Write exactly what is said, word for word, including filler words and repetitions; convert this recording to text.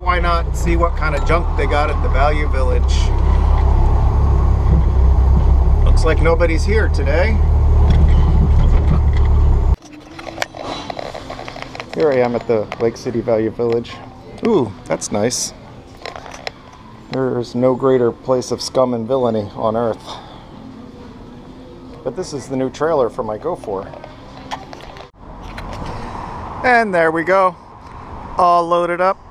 Why not see what kind of junk they got at the Value Village? Looks like nobody's here today. Here I am at the Lake City Value Village. Ooh, that's nice. There's no greater place of scum and villainy on earth. But this is the new trailer for my Go four. And there we go. All loaded up.